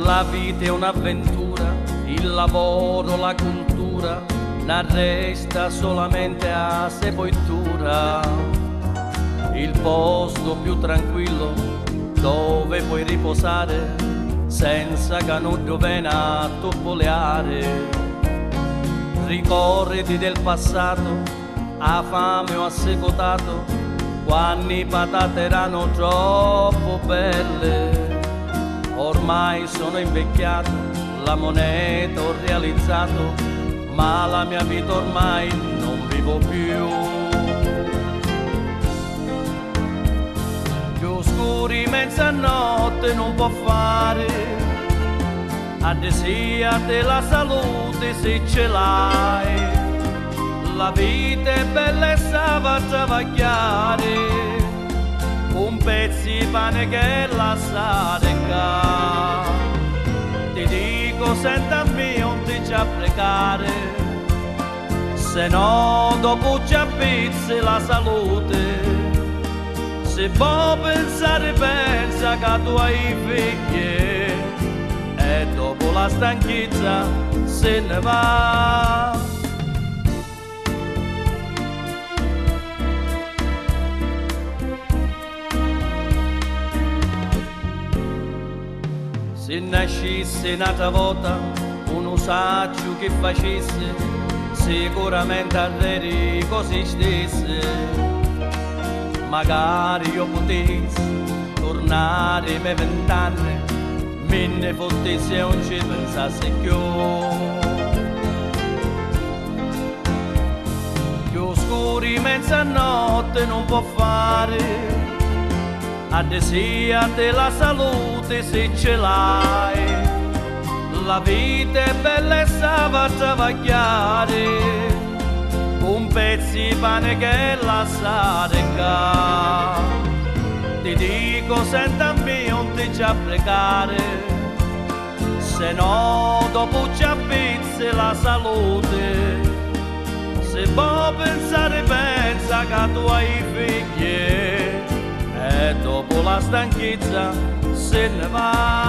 La vita è un'avventura, il lavoro, la cultura, non resta solamente a sepoltura. Il posto più tranquillo dove puoi riposare senza che non venga a toppoleare. Ricordati del passato, a fame o a secotato, quando le patate erano troppo belle. Ormai sono invecchiato, la moneta ho realizzato, ma la mia vita ormai non vivo più. Più scuri mezzanotte non può fare, addesia della salute se ce l'hai. La vita è bella e sa va a travagliare, un pezzo di pane che la sa regà. Ti dico sentami non ti ci applicare, se no dopo ci appizzi la salute. Se vuoi pensare pensa che tu hai figli e dopo la stanchezza se ne va. Se nascesse un'altra volta un usaggio che facesse, sicuramente arreri così stesse. Magari io potessi tornare ai miei 20 anni, me ne fottessi e non ci pensassi più. Più scuri mezzanotte non può fare, addesia della salute se ce l'hai. La vita è bella e sa va a travagliare, un pezzo di pane che la sa regà. Ti dico sentami non ti ci applicare, se no dopo ci appizzi la salute. Se vuoi pensare pensa che tu hai figli e dopo la stanchezza se ne va.